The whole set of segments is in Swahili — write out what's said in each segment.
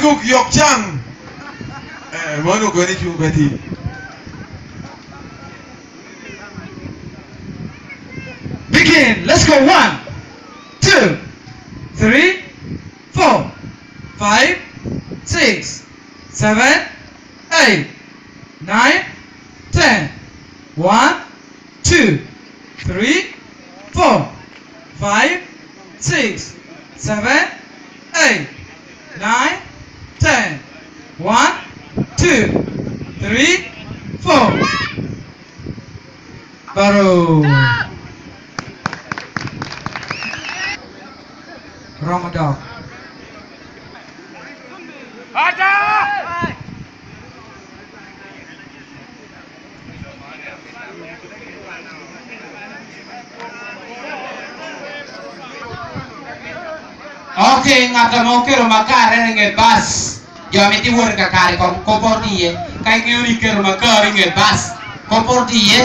Eguk yok chang. Monu ko ni chu beti. Begin. Let's go. 1, 2, 3, 4, 5, 6, 7, 8, 9, 10. 1, 2, 3, 4, 5, 6, 7, 8, 9, 10. 1, 2, 3, 4. Baru. Ramadan. Oke, ngata mau ke rumah kare nge bas. Ya meti wor ka kare kompor die. Kai ngeuri ke rumah kare nge bas. Kompor die.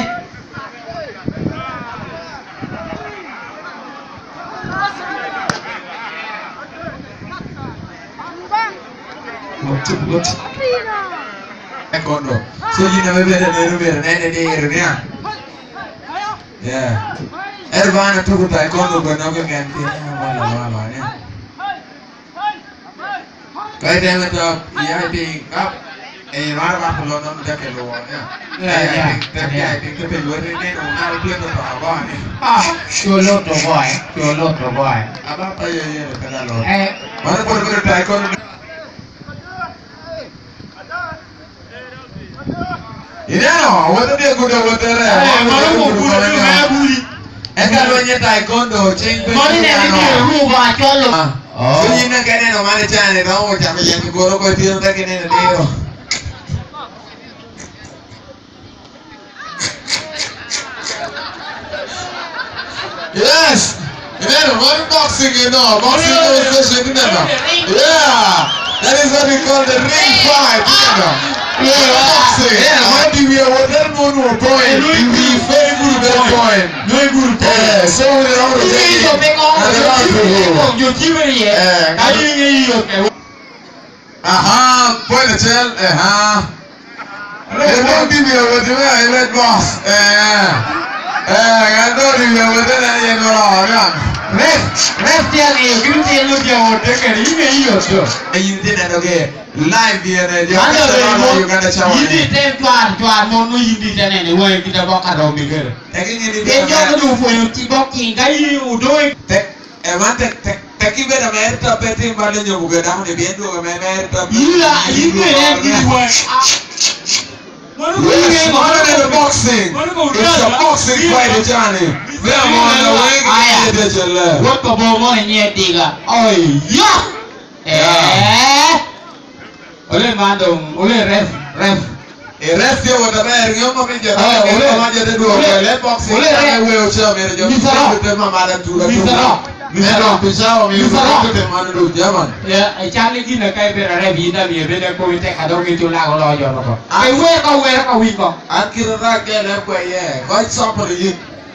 What? Taekwondo. So you never been a yeah. Ervana took taekwondo but now again. Cái đây là yeah, thì up. Ê mà bạn không nói được cái đồ nha. Yeah. Cái phải luôn cái đồ nào biết được bảo bao nhiêu. Chưa lót rồi. À bác bây giờ cái nào rồi. Mà nó còn cái taekwondo. Ini no, waktu dia kuda waktu reh. Mana mau kuda dia buri. Kalau nya taekwondo, ceng. Mana ni dia rumah colo. So ini nak kena no mana cang, no macam yang guru kau tiru tak kena dia. Yes, ini no one boxing no, boxing no session ini no. Yeah, that is what we call the ring fight, you know. Yeah, boxing. Yeah, what do we have? That one more point. We very good that point. Very good point. Yeah, so we are all aha, point the tail. Aha. What do we have? What do we have? Let boss. I don't do we have? What do we have? Ref dia ni, kita telu dia orang kena ini iyo. You did that okay? Live here, you got a shower. Ini tuan mau ini sana ni, wah kita bawa kado mikir. Dia jangan lupa yang tibok tinggal udoi. Taki beda merta peti mbali nyobu gada ni biendu ke merta. Iya, ini yang buat. Yes, mana ada boxing? It's a boxing fight, Johnny. Them on the way, get it, jalla. What the bomo ini tiga? Oh ya. Oleh mandong, oleh ref. Ref dia wada bayar, yo mau pinjam. Oleh manja ada dua. Oleh boxing. Oleh ref. Oleh ucap mere jom. Kita mama ada dua. Bisa. Kita mana dulu zaman. Ya, cari di negara berada di dalam beda komite kadang itu lah kalau jauh kok. Kau wiko. Akhir rakyat lepas ya, kau sampai ini.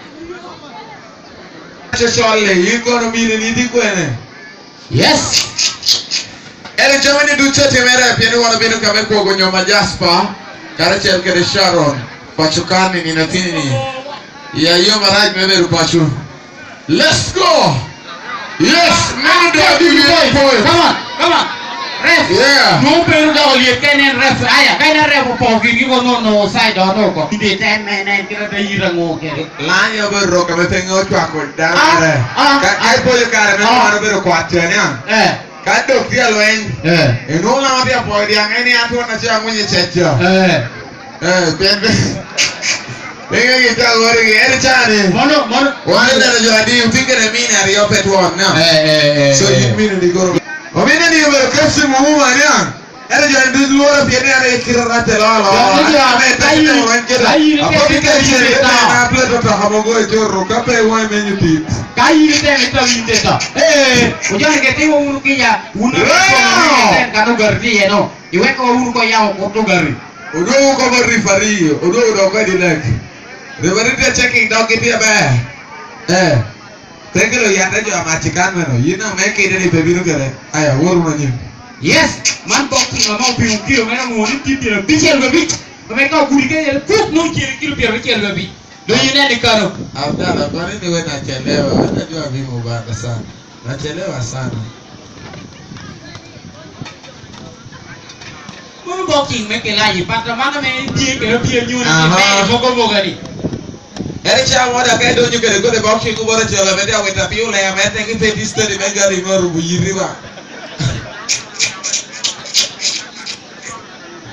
Soal ekonomi ini di kuene. Yes. Ele zaman ini duca temera piano wana beno kami kogo nyoma jasper. Karena cel kede Sharon. Pasukan ini nanti ini. Ya yo maraj meberu pasu. Let's go. Yes, now they are doing it. Come on. Ref. Yeah. No pero dah lihat kenen ref. Ayah, kenen ref pergi kita no side dono kok. Di temen kita dah irang oke. Lanya berro kami tengok cuaku dah ada. Kai boleh kare memang mana berro kuatnya. Kadok dia loeng. Eno lama dia boleh dia ini aturan aja yang punya ceja. Ben. Venga kita lagi ada cari. Mana. Wala na jadi utika na mimi na rio petwan na. So mimi ni goro. Mimi ni bero kasi mumu mania. Ada jadi luar piani ada kira rata la. Apa kita cari na upload to hamogo itu rokape wa menyuti. Kai kita minta ta. Ujar kita unukinya. Kanu gardi ya no. Iwe ko unu ko yao ko to gari. Udo ko gari fari. Udo ko di lagi. Reverend checking dog kita ba. Tengok lo yang ada jual majikan mana. You know mereka ini baby nu kere. Ayah, orang mana? Yes, man boxing mau kilo mana mau ni kilo bichel babi. Mereka guri ke kuk no kilo bichel babi. Do you know the karo? Abdalla, kwa nini wewe nachelewa? Wewe unajua mimi mbaya sana. Nachelewa sana. Mau boxing mereka lagi. Pada mana main dia ke nyuri main boga ni. Eri cha moda kai do nyuke ko de boxing ko bora chola mete aweta piula ya mete ki pe disto di megari ngoru buyiri ba.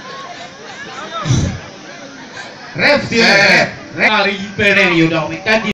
Ref dia ref. Hari pernah you dah